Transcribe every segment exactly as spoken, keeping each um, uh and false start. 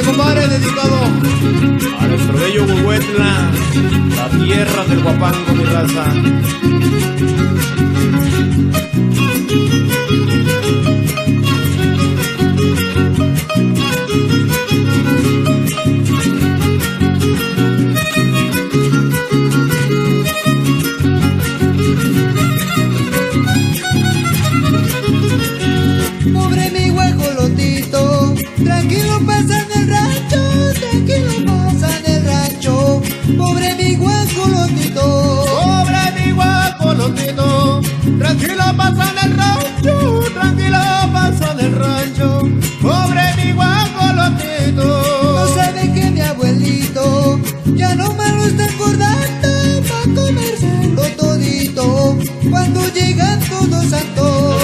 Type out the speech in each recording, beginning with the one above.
Este compadre dedicado a nuestro bello Huehuetla, la tierra del guapango, mi raza. Pobre mi guajolotito, tranquilo pasa en el rancho, tranquilo pasa en el rancho. Pobre mi guajolotito, Pobre mi guajolotito, tranquilo pasa en el rancho, tranquilo pasa en el rancho. Pobre mi guajolotito, no sabe que mi abuelito ya no me lo está engordando pa' comérselo todito cuando llegan todos santos.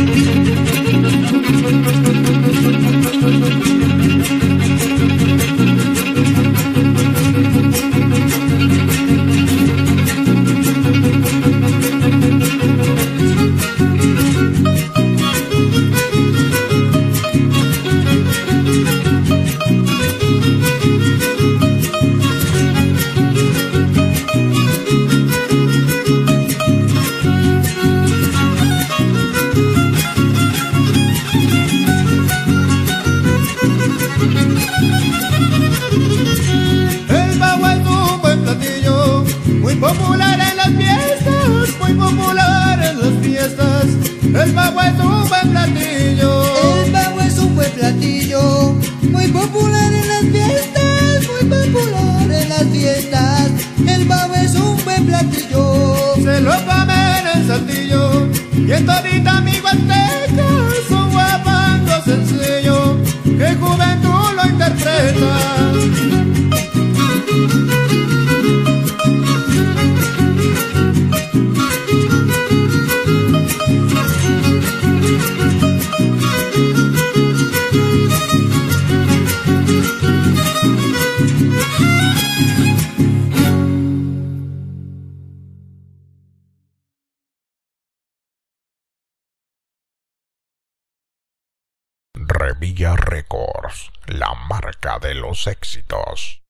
Muy popular en las fiestas, muy popular en las fiestas. El pavo es un buen platillo. El pavo es un buen platillo, muy popular en las fiestas, muy popular en las fiestas. El pavo es un buen platillo. Se lo comen en Saltillo y en todita mi Huasteca. Son guapangos sencillo, que juventud lo interpreta. Revilla Records, la marca de los éxitos.